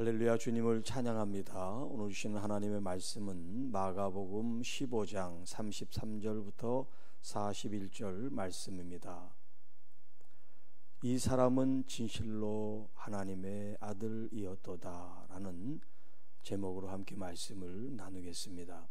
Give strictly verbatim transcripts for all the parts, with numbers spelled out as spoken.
할렐루야. 주님을 찬양합니다. 오늘 주시는 하나님의 말씀은 마가복음 십오 장 삼십삼 절부터 사십일 절 말씀입니다. 이 사람은 진실로 하나님의 아들이었도다 라는 제목으로 함께 말씀을 나누겠습니다.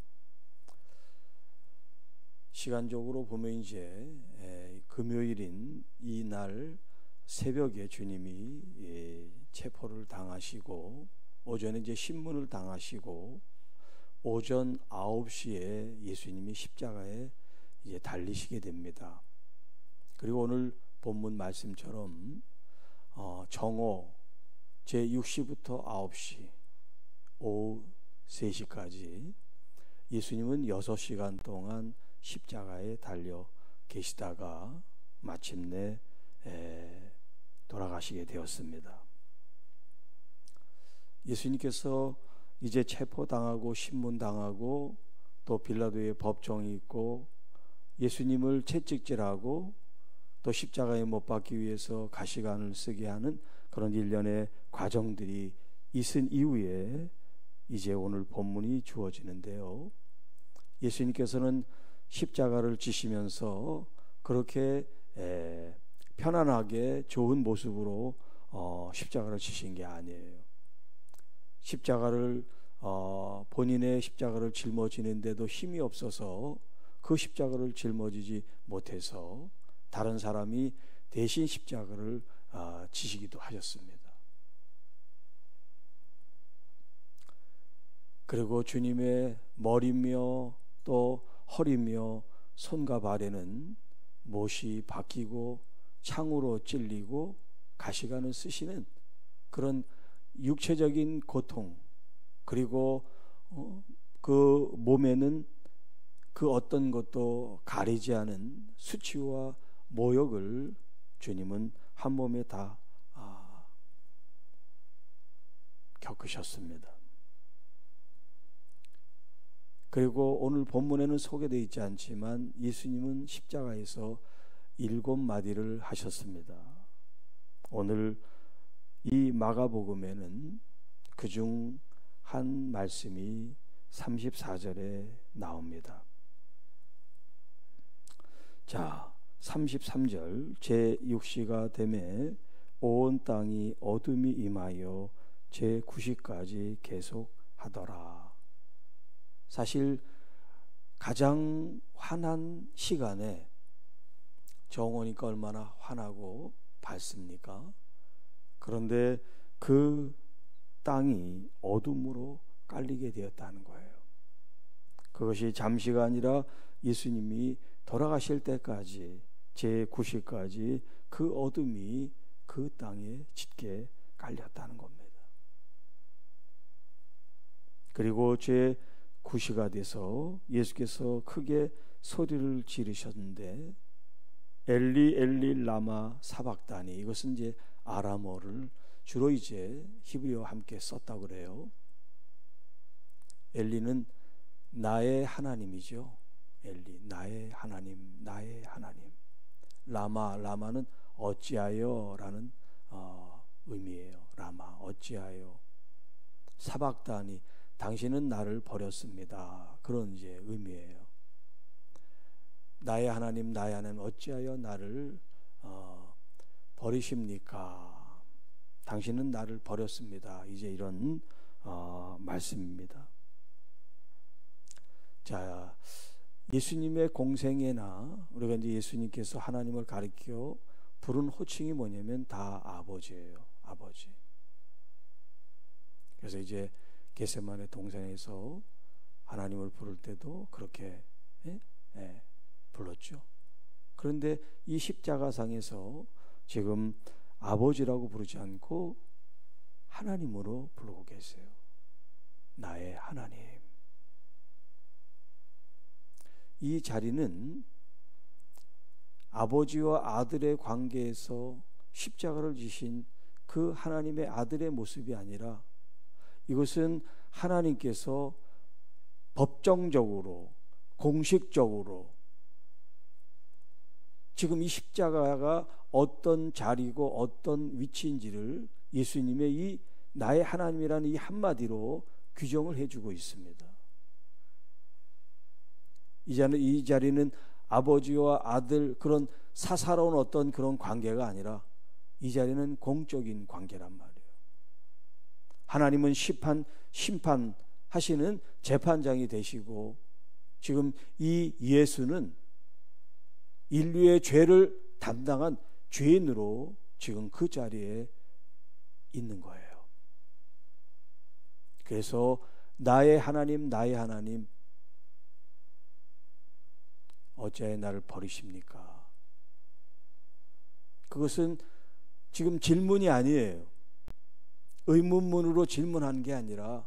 시간적으로 보면 이제 금요일인 이 날 새벽에 주님이 체포를 당하시고 오전에 이제 신문을 당하시고 오전 아홉 시에 예수님이 십자가에 이제 달리시게 됩니다. 그리고 오늘 본문 말씀처럼 어, 정오 제육 시부터 아홉 시 오후 세 시까지 예수님은 여섯 시간 동안 십자가에 달려 계시다가 마침내 에, 돌아가시게 되었습니다. 예수님께서 이제 체포당하고 신문당하고 또 빌라도의 법정이 있고 예수님을 채찍질하고 또 십자가에 못 박기 위해서 가시관을 쓰게 하는 그런 일련의 과정들이 있은 이후에 이제 오늘 본문이 주어지는데요. 예수님께서는 십자가를 지시면서 그렇게 에, 편안하게 좋은 모습으로 어, 십자가를 지신 게 아니에요. 십자가를 어, 본인의 십자가를 짊어지는데도 힘이 없어서 그 십자가를 짊어지지 못해서 다른 사람이 대신 십자가를 어, 지시기도 하셨습니다. 그리고 주님의 머리며 또 허리며 손과 발에는 못이 박히고 창으로 찔리고 가시관을 쓰시는 그런 육체적인 고통, 그리고 어, 그 몸에는 그 어떤 것도 가리지 않은 수치와 모욕을 주님은 한 몸에 다 아, 겪으셨습니다. 그리고 오늘 본문에는 소개되어 있지 않지만 예수님은 십자가에서 일곱 마디를 하셨습니다. 오늘 이 마가복음에는 그중 한 말씀이 삼십사 절에 나옵니다. 자, 삼십삼 절 제육 시가 되매 온 땅이 어둠이 임하여 제구 시까지 계속하더라. 사실 가장 환한 시간에 정오니까 얼마나 환하고 밝습니까? 그런데 그 땅이 어둠으로 깔리게 되었다는 거예요. 그것이 잠시가 아니라 예수님이 돌아가실 때까지 제구 시까지 그 어둠이 그 땅에 짙게 깔렸다는 겁니다. 그리고 제구 시가 돼서 예수께서 크게 소리를 지르셨는데 엘리 엘리 라마 사박다니, 이것은 이제 아람어를 주로 이제 히브리어와 함께 썼다고 그래요. 엘리는 나의 하나님이죠. 엘리, 나의 하나님, 나의 하나님. 라마, 라마는 어찌하여 라는 어, 의미예요. 라마, 어찌하여. 사박다니, 당신은 나를 버렸습니다. 그런 이제 의미예요. 나의 하나님, 나의 하나님, 어찌하여 나를 어, 버리십니까? 당신은 나를 버렸습니다. 이제 이런 어, 말씀입니다. 자, 예수님의 공생애나 우리가 이제 예수님께서 하나님을 가리켜 부른 호칭이 뭐냐면 다 아버지예요. 아버지. 그래서 이제 겟세마네 동산에서 하나님을 부를 때도 그렇게 예? 예, 불렀죠. 그런데 이 십자가상에서 지금 아버지라고 부르지 않고 하나님으로 부르고 계세요. 나의 하나님. 이 자리는 아버지와 아들의 관계에서 십자가를 지신 그 하나님의 아들의 모습이 아니라 이것은 하나님께서 법정적으로 공식적으로 지금 이 십자가가 어떤 자리고 어떤 위치인지를 예수님의 이 나의 하나님이라는 이 한마디로 규정을 해주고 있습니다. 이 자리는, 이 자리는 아버지와 아들 그런 사사로운 어떤 그런 관계가 아니라 이 자리는 공적인 관계란 말이에요. 하나님은 심판, 심판하시는 재판장이 되시고 지금 이 예수는 인류의 죄를 담당한 죄인으로 지금 그 자리에 있는 거예요. 그래서 나의 하나님, 나의 하나님, 어찌하여 나를 버리십니까? 그것은 지금 질문이 아니에요. 의문문으로 질문한 게 아니라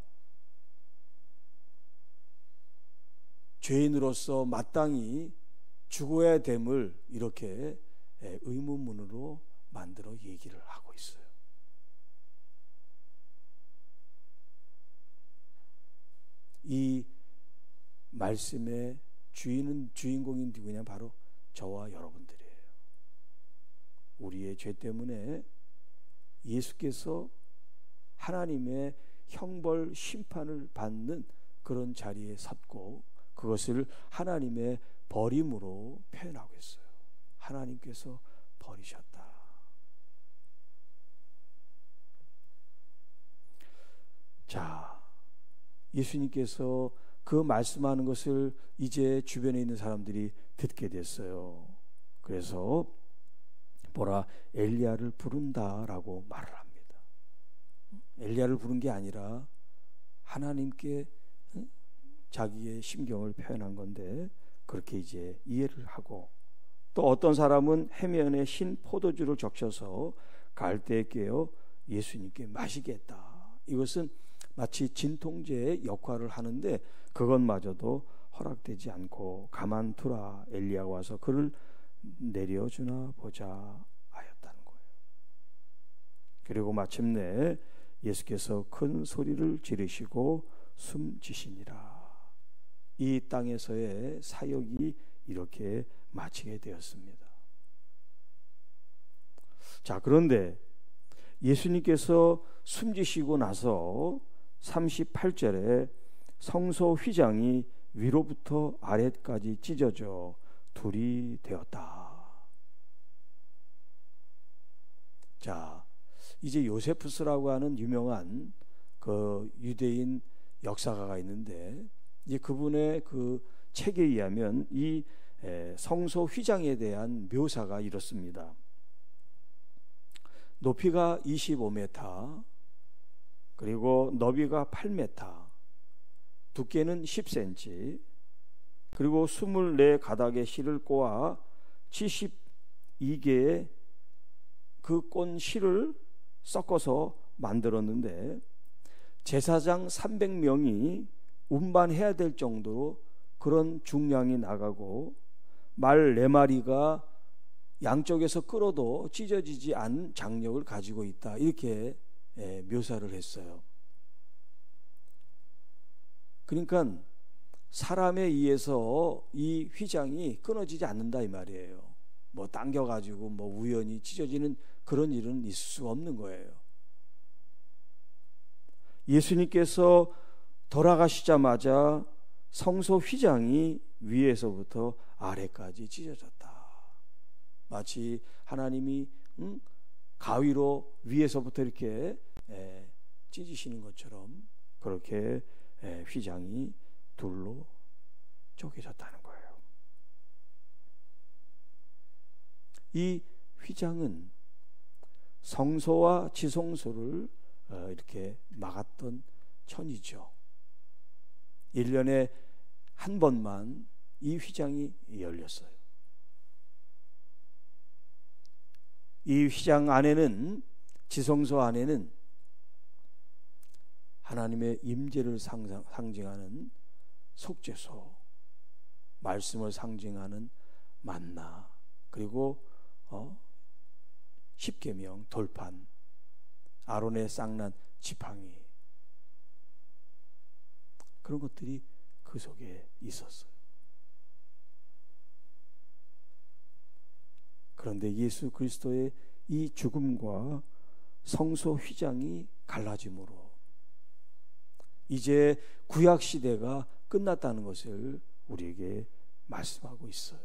죄인으로서 마땅히 죽어야 됨을 이렇게 의문문으로 만들어 얘기를 하고 있어요. 이 말씀의 주인은 주인공인 누구냐? 바로 저와 여러분들이에요. 우리의 죄 때문에 예수께서 하나님의 형벌 심판을 받는 그런 자리에 섰고 그것을 하나님의 버림으로 표현하고 있어요. 하나님께서 버리셨다. 자, 예수님께서 그 말씀하는 것을 이제 주변에 있는 사람들이 듣게 됐어요. 그래서 보라, 엘리야를 부른다라고 말을 합니다. 엘리야를 부른 게 아니라 하나님께 자기의 심경을 표현한 건데 그렇게 이제 이해를 하고, 또 어떤 사람은 해면에 신 포도주를 적셔서 갈대에 깨어 예수님께 마시겠다. 이것은 마치 진통제의 역할을 하는데 그것마저도 허락되지 않고 가만두라, 엘리야가 와서 그를 내려주나 보자 하였다는 거예요. 그리고 마침내 예수께서 큰 소리를 지르시고 숨지시니라. 이 땅에서의 사역이 이렇게 마치게 되었습니다. 자, 그런데 예수님께서 숨지시고 나서 삼십팔 절에 성소 휘장이 위로부터 아래까지 찢어져 둘이 되었다. 자, 이제 요세푸스라고 하는 유명한 그 유대인 역사가가 있는데, 이제 그분의 그 책에 의하면 이 성소 휘장에 대한 묘사가 이렇습니다. 높이가 이십오 미터, 그리고 너비가 팔 미터, 두께는 십 센티미터, 그리고 이십사 가닥의 실을 꼬아 칠십이 개의 그 꼰 실을 섞어서 만들었는데 제사장 삼백 명이 운반해야 될 정도로 그런 중량이 나가고 말 네 마리가 양쪽에서 끌어도 찢어지지 않은 장력을 가지고 있다. 이렇게 묘사를 했어요. 그러니까 사람에 의해서 이 휘장이 끊어지지 않는다 이 말이에요. 뭐 당겨가지고 뭐 우연히 찢어지는 그런 일은 있을 수 없는 거예요. 예수님께서 돌아가시자마자 성소 휘장이 위에서부터 아래까지 찢어졌다. 마치 하나님이 응? 가위로 위에서부터 이렇게 에, 찢으시는 것처럼 그렇게 에, 휘장이 둘로 쪼개졌다는 거예요. 이 휘장은 성소와 지성소를 어, 이렇게 막았던 천이죠. 일 년에 한 번만 이 휘장이 열렸어요. 이 휘장 안에는, 지성소 안에는 하나님의 임재를 상징하는 속죄소, 말씀을 상징하는 만나, 그리고 어, 십계명, 돌판, 아론의 쌍난 지팡이, 그런 것들이 그 속에 있었어요. 그런데 예수 그리스도의 이 죽음과 성소 휘장이 갈라짐으로 이제 구약 시대가 끝났다는 것을 우리에게 말씀하고 있어요.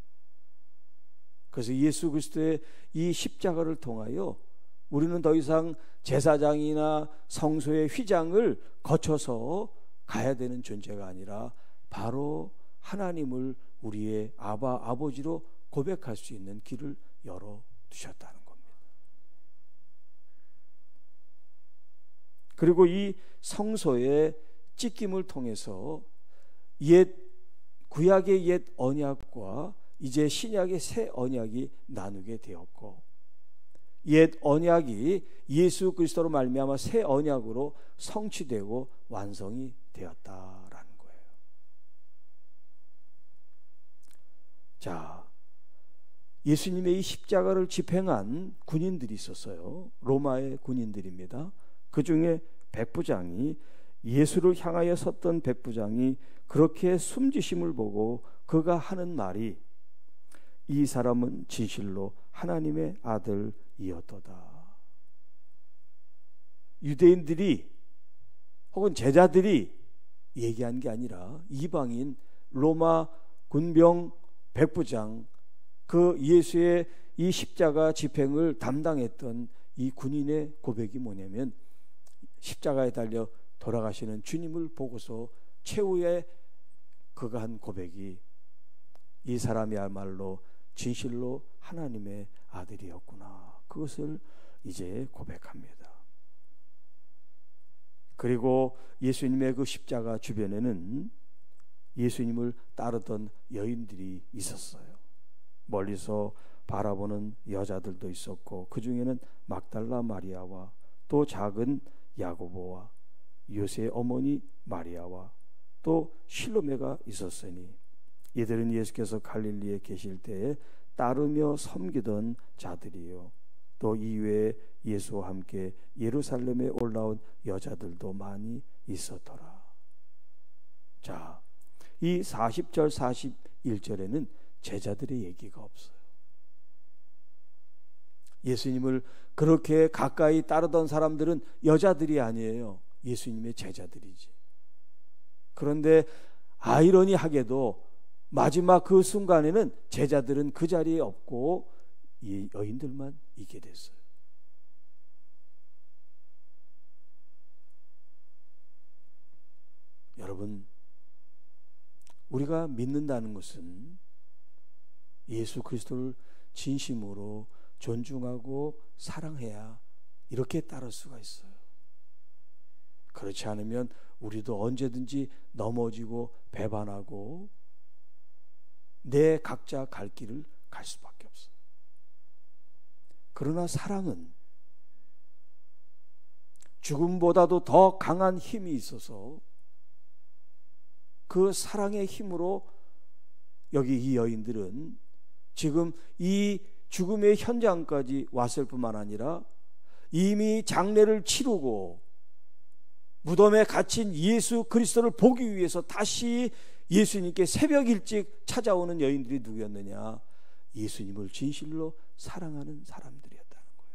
그래서 예수 그리스도의 이 십자가를 통하여 우리는 더 이상 제사장이나 성소의 휘장을 거쳐서 가야 되는 존재가 아니라 바로 하나님을 우리의 아바 아버지로 고백할 수 있는 길을 열어 두셨다는 겁니다. 그리고 이 성소의 찢김을 통해서 옛 구약의 옛 언약과 이제 신약의 새 언약이 나누게 되었고, 옛 언약이 예수 그리스도로 말미암아 새 언약으로 성취되고 완성이 되었다라는 거예요. 자, 예수님의 이 십자가를 집행한 군인들이 있었어요. 로마의 군인들입니다. 그 중에 백부장이, 예수를 향하여 섰던 백부장이 그렇게 숨지심을 보고 그가 하는 말이, 이 사람은 진실로 하나님의 아들이었도다. 유대인들이 혹은 제자들이 얘기한 게 아니라 이방인 로마 군병 백부장, 그 예수의 이 십자가 집행을 담당했던 이 군인의 고백이 뭐냐면, 십자가에 달려 돌아가시는 주님을 보고서 최후에 그가 한 고백이, 이 사람이야말로 진실로 하나님의 아들이었구나. 그것을 이제 고백합니다. 그리고 예수님의 그 십자가 주변에는 예수님을 따르던 여인들이 있었어요. 멀리서 바라보는 여자들도 있었고, 그 중에는 막달라 마리아와 또 작은 야고보와 요새의 어머니 마리아와 또 실로메가 있었으니, 이들은 예수께서 갈릴리에 계실 때에 따르며 섬기던 자들이요, 또 이외에 예수와 함께 예루살렘에 올라온 여자들도 많이 있었더라. 자, 이 사십 절 사십일 절에는 제자들의 얘기가 없어요. 예수님을 그렇게 가까이 따르던 사람들은 여자들이 아니에요. 예수님의 제자들이지. 그런데 아이러니하게도 마지막 그 순간에는 제자들은 그 자리에 없고 이 여인들만 있게 됐어요. 여러분, 우리가 믿는다는 것은 예수 그리스도를 진심으로 존중하고 사랑해야 이렇게 따를 수가 있어요. 그렇지 않으면 우리도 언제든지 넘어지고 배반하고 내 각자 갈 길을 갈 수밖에 없어요. 그러나 사랑은 죽음보다도 더 강한 힘이 있어서 그 사랑의 힘으로 여기 이 여인들은 지금 이 죽음의 현장까지 왔을 뿐만 아니라 이미 장례를 치르고 무덤에 갇힌 예수 그리스도를 보기 위해서 다시 예수님께 새벽 일찍 찾아오는 여인들이 누구였느냐? 예수님을 진실로 사랑하는 사람들이었다는 거예요.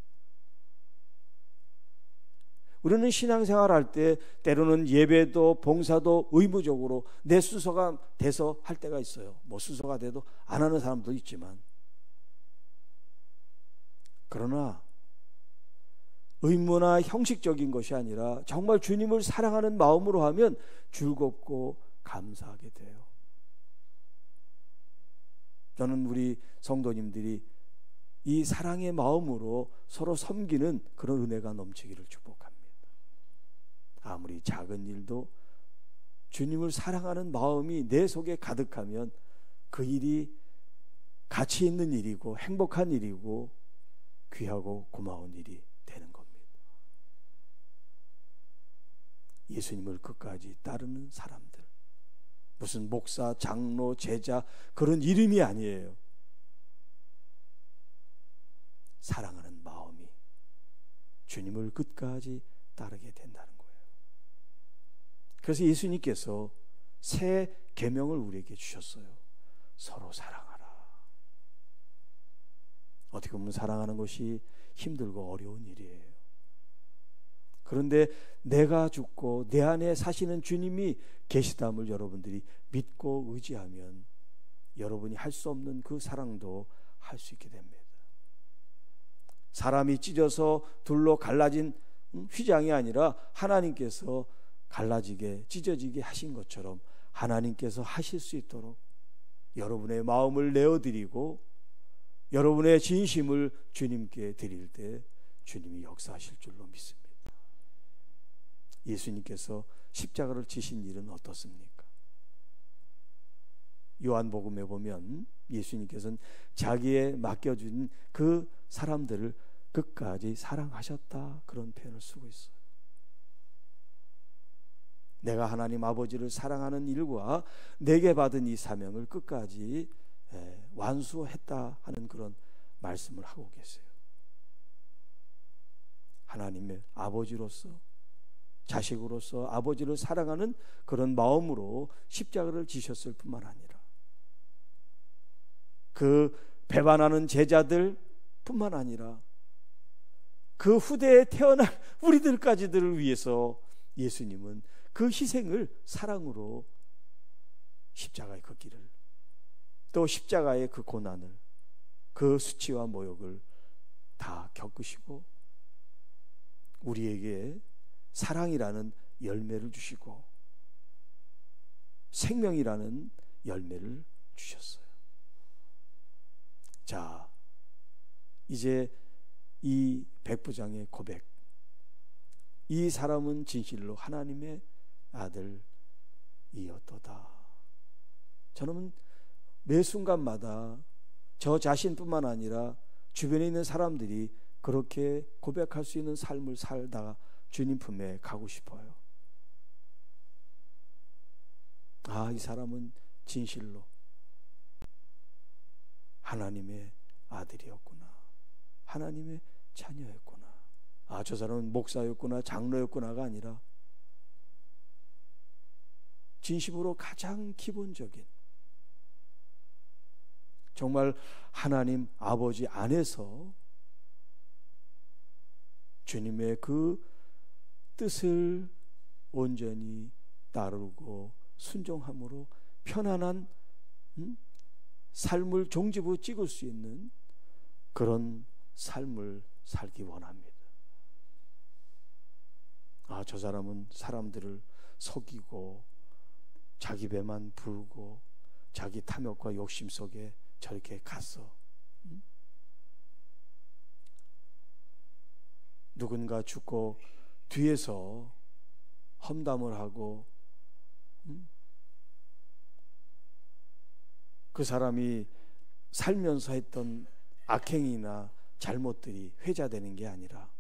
우리는 신앙생활 할 때 때로는 예배도 봉사도 의무적으로 내 수서가 돼서 할 때가 있어요. 뭐 수서가 돼도 안 하는 사람도 있지만, 그러나 의무나 형식적인 것이 아니라 정말 주님을 사랑하는 마음으로 하면 즐겁고 감사하게 돼요. 저는 우리 성도님들이 이 사랑의 마음으로 서로 섬기는 그런 은혜가 넘치기를 축복합니다. 아무리 작은 일도 주님을 사랑하는 마음이 내 속에 가득하면 그 일이 가치 있는 일이고 행복한 일이고 귀하고 고마운 일이 되는 겁니다. 예수님을 끝까지 따르는 사람들, 무슨 목사, 장로, 제자 그런 이름이 아니에요. 사랑하는 마음이 주님을 끝까지 따르게 된다는 거예요. 그래서 예수님께서 새 계명을 우리에게 주셨어요. 서로 사랑하라. 어떻게 보면 사랑하는 것이 힘들고 어려운 일이에요. 그런데 내가 죽고 내 안에 사시는 주님이 계시담을 여러분들이 믿고 의지하면 여러분이 할 수 없는 그 사랑도 할 수 있게 됩니다. 사람이 찢어서 둘로 갈라진 휘장이 아니라 하나님께서 갈라지게 찢어지게 하신 것처럼 하나님께서 하실 수 있도록 여러분의 마음을 내어드리고 여러분의 진심을 주님께 드릴 때 주님이 역사하실 줄로 믿습니다. 예수님께서 십자가를 지신 일은 어떻습니까? 요한복음에 보면 예수님께서는 자기의 맡겨준 그 사람들을 끝까지 사랑하셨다, 그런 표현을 쓰고 있어요. 내가 하나님 아버지를 사랑하는 일과 내게 받은 이 사명을 끝까지 완수했다 하는 그런 말씀을 하고 계세요. 하나님의 아버지로서, 자식으로서 아버지를 사랑하는 그런 마음으로 십자가를 지셨을 뿐만 아니라 그 배반하는 제자들 뿐만 아니라 그 후대에 태어날 우리들까지들을 위해서 예수님은 그 희생을 사랑으로 십자가의 그 길을, 또 십자가의 그 고난을, 그 수치와 모욕을 다 겪으시고 우리에게 사랑이라는 열매를 주시고 생명이라는 열매를 주셨어요. 자, 이제 이 백부장의 고백, 이 사람은 진실로 하나님의 아들이었도다. 저는 매 순간마다 저 자신뿐만 아니라 주변에 있는 사람들이 그렇게 고백할 수 있는 삶을 살다가 주님 품에 가고 싶어요. 아, 이 사람은 진실로 하나님의 아들이었구나, 하나님의 자녀였구나. 아, 저 사람은 목사였구나, 장로였구나가 아니라 진심으로 가장 기본적인, 정말 하나님 아버지 안에서 주님의 그 뜻을 온전히 따르고 순종함으로 편안한 음? 삶을 종지부 찍을 수 있는 그런 삶을 살기 원합니다. 아, 저 사람은 사람들을 속이고 자기 배만 부르고 자기 탐욕과 욕심 속에 저렇게 갔어. 음? 누군가 죽고 뒤에서 험담을 하고 음? 그 사람이 살면서 했던 악행이나 잘못들이 회자되는 게 아니라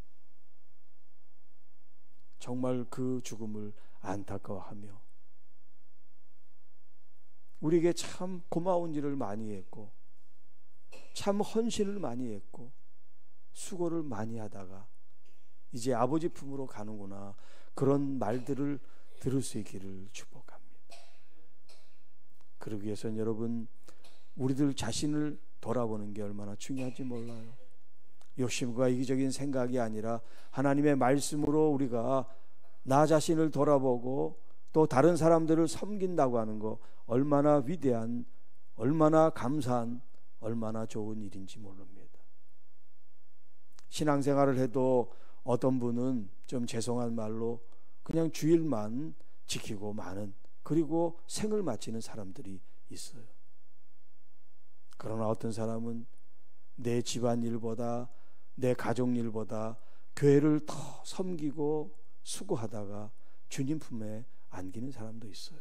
정말 그 죽음을 안타까워하며 우리에게 참 고마운 일을 많이 했고 참 헌신을 많이 했고 수고를 많이 하다가 이제 아버지 품으로 가는구나, 그런 말들을 들을 수 있기를 축복합니다. 그러기 위해서는 여러분, 우리들 자신을 돌아보는 게 얼마나 중요한지 몰라요. 욕심과 이기적인 생각이 아니라 하나님의 말씀으로 우리가 나 자신을 돌아보고 또 다른 사람들을 섬긴다고 하는 거 얼마나 위대한, 얼마나 감사한, 얼마나 좋은 일인지 모릅니다. 신앙생활을 해도 어떤 분은 좀 죄송한 말로 그냥 주일만 지키고 마는, 그리고 생을 마치는 사람들이 있어요. 그러나 어떤 사람은 내 집안 일보다, 내 가족 일보다 교회를 더 섬기고 수고하다가 주님 품에 안기는 사람도 있어요.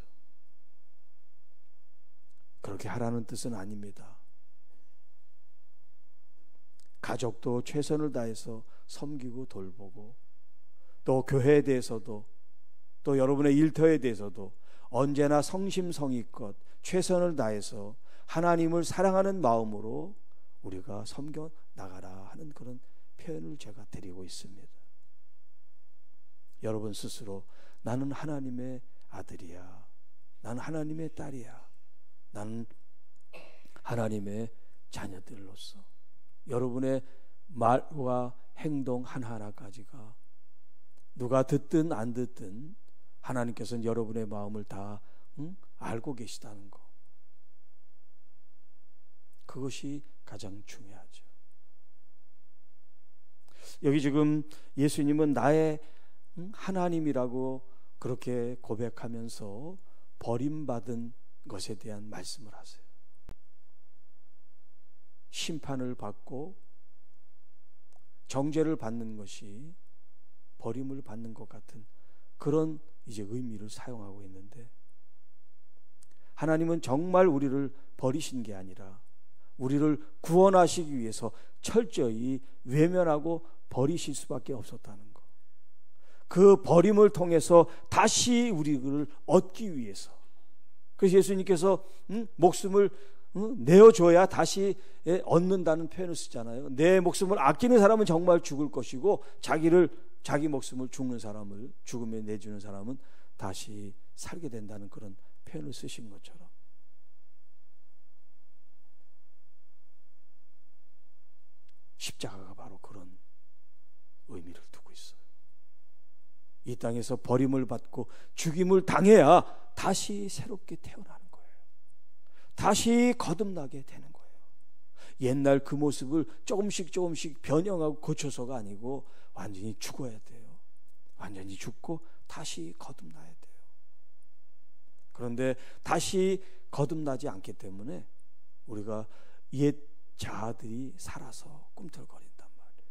그렇게 하라는 뜻은 아닙니다. 가족도 최선을 다해서 섬기고 돌보고, 또 교회에 대해서도, 또 여러분의 일터에 대해서도 언제나 성심성의껏 최선을 다해서 하나님을 사랑하는 마음으로 우리가 섬겨 나가라 하는 그런 표현을 제가 드리고 있습니다. 여러분 스스로 나는 하나님의 아들이야, 나는 하나님의 딸이야, 나는 하나님의 자녀들로서 여러분의 말과 행동 하나하나까지가 누가 듣든 안 듣든 하나님께서는 여러분의 마음을 다 응? 알고 계시다는 거. 그것이 가장 중요하죠. 여기 지금 예수님은 나의 하나님이라고 그렇게 고백하면서 버림받은 것에 대한 말씀을 하세요. 심판을 받고 정죄를 받는 것이 버림을 받는 것 같은 그런 이제 의미를 사용하고 있는데, 하나님은 정말 우리를 버리신 게 아니라 우리를 구원하시기 위해서 철저히 외면하고 버리실 수밖에 없었다는 것. 그 버림을 통해서 다시 우리를 얻기 위해서. 그래서 예수님께서 음, 목숨을 음, 내어줘야 다시 예, 얻는다는 표현을 쓰잖아요. 내 목숨을 아끼는 사람은 정말 죽을 것이고, 자기를 자기 목숨을 죽는 사람을 죽음에 내주는 사람은 다시 살게 된다는 그런 표현을 쓰신 것처럼, 십자가가 바로 그런 의미를 두고 있어요. 이 땅에서 버림을 받고 죽임을 당해야 다시 새롭게 태어나는 거예요. 다시 거듭나게 되는 거예요. 옛날 그 모습을 조금씩 조금씩 변형하고 고쳐서가 아니고 완전히 죽어야 돼요. 완전히 죽고 다시 거듭나야 돼요. 그런데 다시 거듭나지 않기 때문에 우리가 옛 자아들이 살아서 꿈틀거린단 말이에요.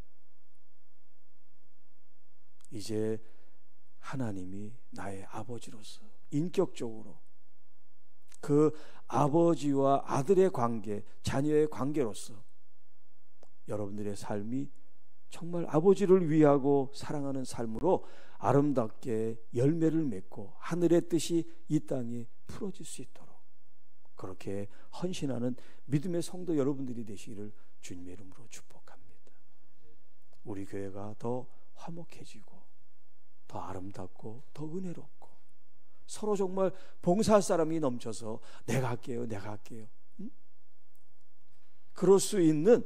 이제 하나님이 나의 아버지로서 인격적으로 그 아버지와 아들의 관계, 자녀의 관계로서 여러분들의 삶이 정말 아버지를 위하고 사랑하는 삶으로 아름답게 열매를 맺고 하늘의 뜻이 이 땅에 풀어질 수 있도록 그렇게 헌신하는 믿음의 성도 여러분들이 되시기를 주님의 이름으로 축복합니다. 우리 교회가 더 화목해지고 더 아름답고 더 은혜롭고 서로 정말 봉사할 사람이 넘쳐서 내가 할게요, 내가 할게요. 응? 그럴 수 있는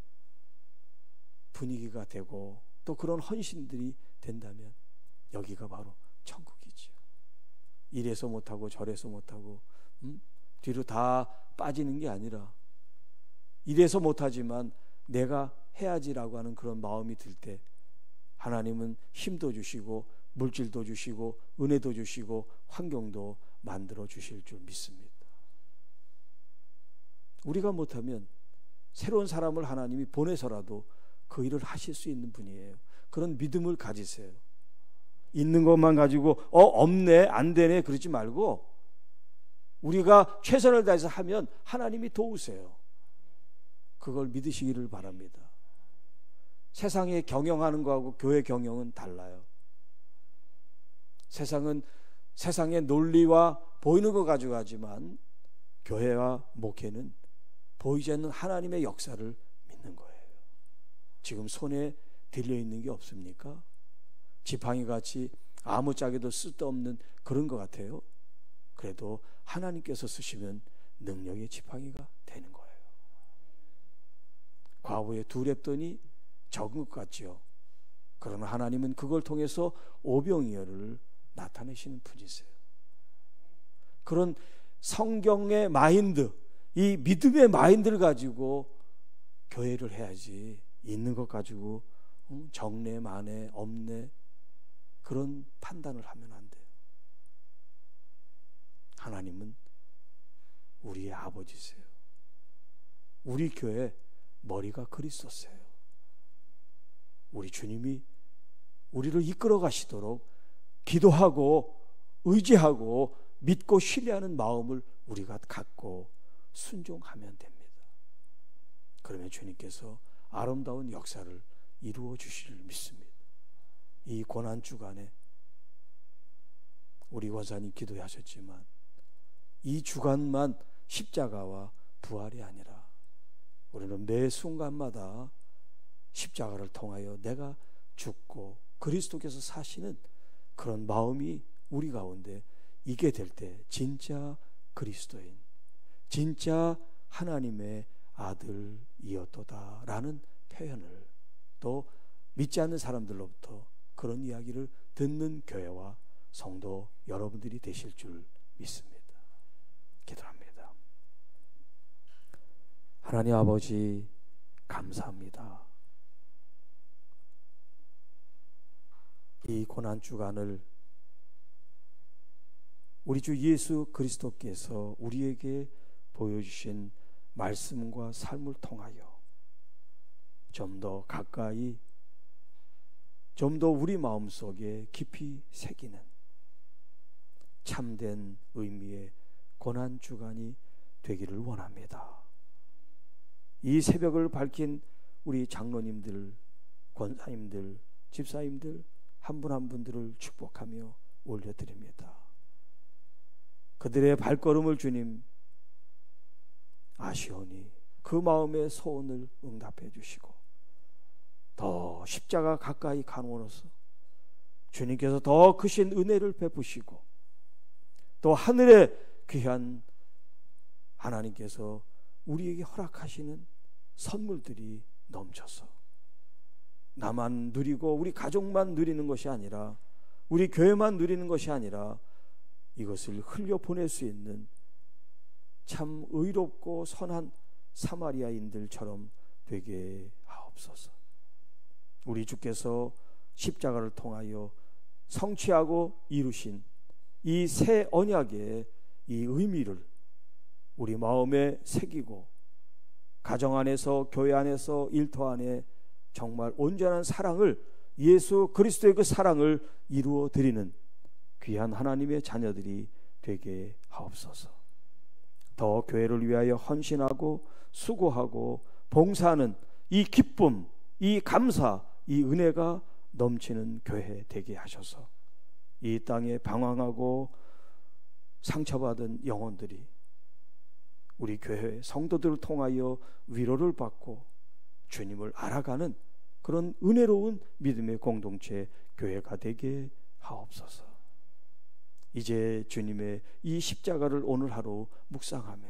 분위기가 되고 또 그런 헌신들이 된다면 여기가 바로 천국이죠. 이래서 못하고 저래서 못하고 응? 뒤로 다 빠지는 게 아니라 이래서 못하지만 내가 해야지라고 하는 그런 마음이 들 때 하나님은 힘도 주시고 물질도 주시고 은혜도 주시고 환경도 만들어 주실 줄 믿습니다. 우리가 못하면 새로운 사람을 하나님이 보내서라도 그 일을 하실 수 있는 분이에요. 그런 믿음을 가지세요. 있는 것만 가지고 어 없네 안 되네 그러지 말고 우리가 최선을 다해서 하면 하나님이 도우세요. 그걸 믿으시기를 바랍니다. 세상에 경영하는 거하고 교회 경영은 달라요. 세상은 세상의 논리와 보이는 거 가지고 하지만 교회와 목회는 보이지 않는 하나님의 역사를 믿는 거예요. 지금 손에 들려있는 게 없습니까? 지팡이 같이 아무짝에도 쓸데없는 그런 것 같아요. 그래도 하나님께서 쓰시면 능력의 지팡이가 되는 거예요. 과부에 두 랩돈이 적은 것 같지요. 그러나 하나님은 그걸 통해서 오병이어를 나타내시는 분이세요. 그런 성경의 마인드, 이 믿음의 마인드를 가지고 교회를 해야지 있는 것 가지고 적네 많네 없네 그런 판단을 하면 안 돼요. 하나님은 우리의 아버지세요. 우리 교회 머리가 그리스도세요. 우리 주님이 우리를 이끌어 가시도록 기도하고 의지하고 믿고 신뢰하는 마음을 우리가 갖고 순종하면 됩니다. 그러면 주님께서 아름다운 역사를 이루어 주시리를 믿습니다. 이 고난 주간에 우리 권사님 기도하셨지만 이 주간만 십자가와 부활이 아니라 우리는 매 순간마다 십자가를 통하여 내가 죽고 그리스도께서 사시는 그런 마음이 우리 가운데 있게 될 때 진짜 그리스도인, 진짜 하나님의 아들이었도다 라는 표현을 또 믿지 않는 사람들로부터 그런 이야기를 듣는 교회와 성도 여러분들이 되실 줄 믿습니다. 기도합니다. 하나님 아버지, 감사합니다. 이 고난주간을 우리 주 예수 그리스도께서 우리에게 보여주신 말씀과 삶을 통하여 좀 더 가까이, 좀 더 우리 마음속에 깊이 새기는 참된 의미의 고난주간이 되기를 원합니다. 이 새벽을 밝힌 우리 장로님들, 권사님들, 집사님들 한 분 한 분들을 축복하며 올려드립니다. 그들의 발걸음을 주님 아시오니 그 마음의 소원을 응답해 주시고 더 십자가 가까이 가누어서 주님께서 더 크신 은혜를 베푸시고 또 하늘의 귀한 하나님께서 우리에게 허락하시는 선물들이 넘쳐서 나만 누리고 우리 가족만 누리는 것이 아니라 우리 교회만 누리는 것이 아니라 이것을 흘려보낼 수 있는 참 의롭고 선한 사마리아인들처럼 되게 하옵소서. 우리 주께서 십자가를 통하여 성취하고 이루신 이 새 언약의 이 의미를 우리 마음에 새기고 가정 안에서, 교회 안에서, 일터 안에 정말 온전한 사랑을, 예수 그리스도의 그 사랑을 이루어 드리는 귀한 하나님의 자녀들이 되게 하옵소서. 더 교회를 위하여 헌신하고 수고하고 봉사하는 이 기쁨, 이 감사, 이 은혜가 넘치는 교회 되게 하셔서 이 땅에 방황하고 상처받은 영혼들이 우리 교회 성도들을 통하여 위로를 받고 주님을 알아가는 그런 은혜로운 믿음의 공동체 교회가 되게 하옵소서. 이제 주님의 이 십자가를 오늘 하루 묵상하며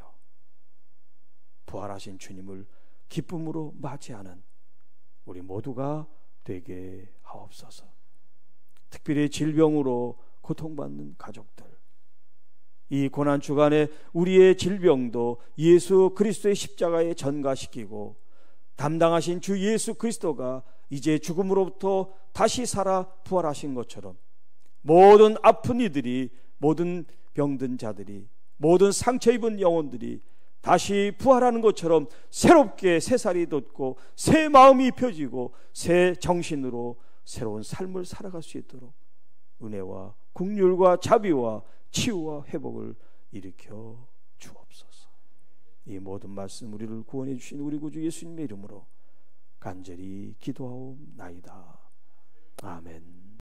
부활하신 주님을 기쁨으로 맞이하는 우리 모두가 되게 하옵소서. 특별히 질병으로 고통받는 가족들, 이 고난주간에 우리의 질병도 예수 그리스도의 십자가에 전가시키고 담당하신 주 예수 그리스도가 이제 죽음으로부터 다시 살아 부활하신 것처럼 모든 아픈 이들이, 모든 병든 자들이, 모든 상처 입은 영혼들이 다시 부활하는 것처럼 새롭게 새살이 돋고 새 마음이 펴지고 새 정신으로 새로운 삶을 살아갈 수 있도록 은혜와 긍휼과 자비와 치유와 회복을 일으켜 주옵소서. 이 모든 말씀 우리를 구원해 주신 우리 구주 예수님의 이름으로 간절히 기도하옵나이다. 아멘.